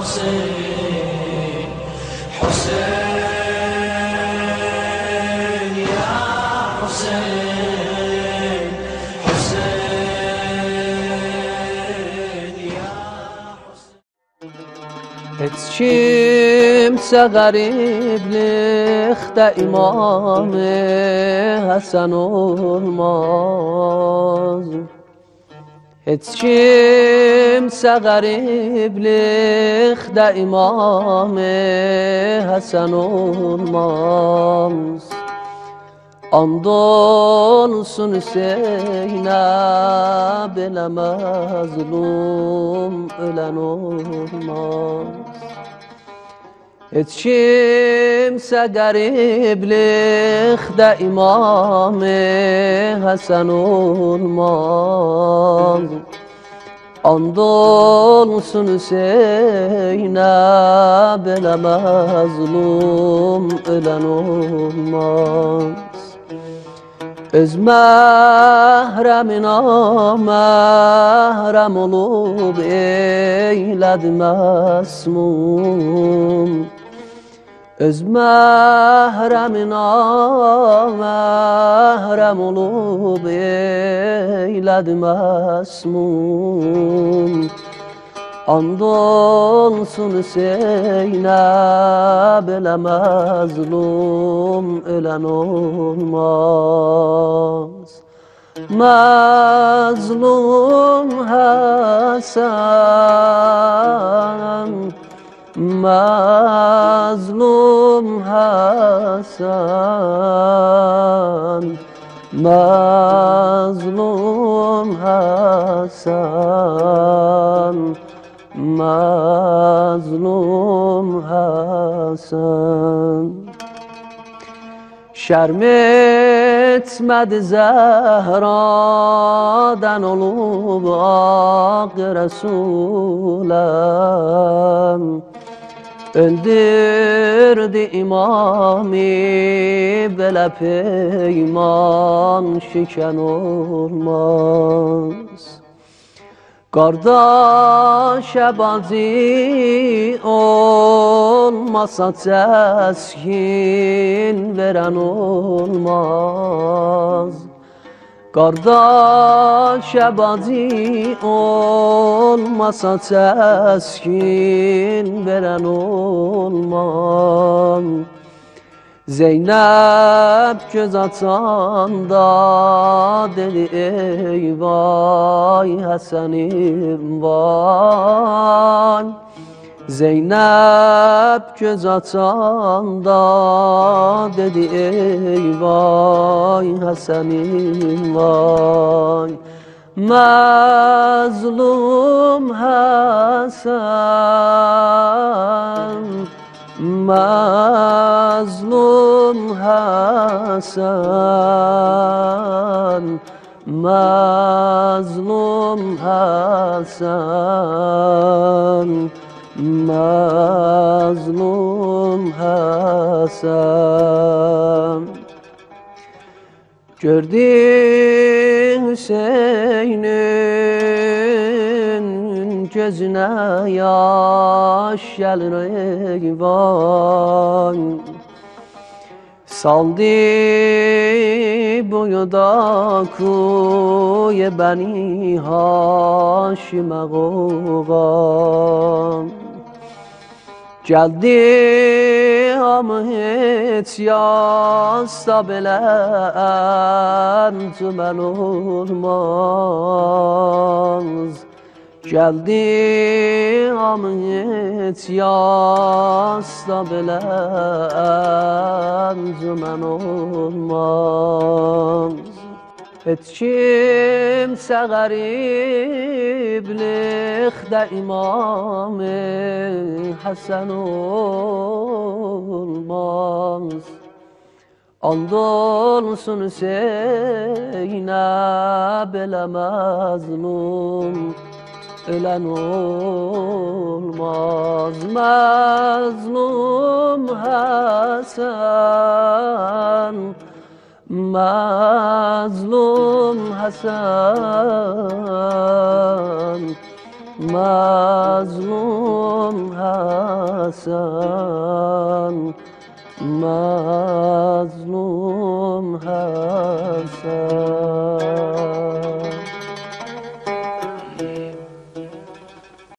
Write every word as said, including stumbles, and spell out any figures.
حسين حسين يا حسين حسين يا حسين. Hiç kimse gariplikte İmam-ı Hasan olmaz. Hiç kimse gariplikte İmam-ı Hasan olmaz. Andolsun Hüseyin'e bile mazlum ölen olmaz. Hiç kimse gariplikte İmam-ı Hasan olmaz. Andolsun Hüseyin'e bile mazlum ölen olmaz. Öz mehremin mahrem olup eyledi mesmum. Öz mehremin mahrem olup eyledi mesmum. Andolsun Hüseyin'e bile mazlum ölen olmaz. Mazlum Hasan, mazlum Hasan, mazlum Hasan, mazlum Hasan. Şerm etmedi Zehra'dan olup ak Resulem. Öldürdü imamı bele peyman şiken olmaz. Kardeşe bazı olmasa teskin veren olmaz. Kardeşe bazı olmasa teskin veren olmaz. Zeynep göz atanda dedi ey vay Hasan'ım vay. Zeynep göz atanda dedi ey vay Hasan'ım vay. Mazlum Hasan, mazlum Hasan, mazlum Hasan, mazlum Hasan. Gördün Hüseyin'in gözüne yaş gelir eyvan. Saldı boyuda kuye beni Haşim'e koğan. Geldi ama hiç yasta bile encümen olmaz. Geldi ama hiç yasta bile encümen olmaz. Hiç kimse gariplikte İmam-ı Hasan olmaz. Andolsun Hüseyin'e bile mazlum ölen olmaz. Mazlum Hasan, mazlum Hasan, mazlum حسن مظلوم حسن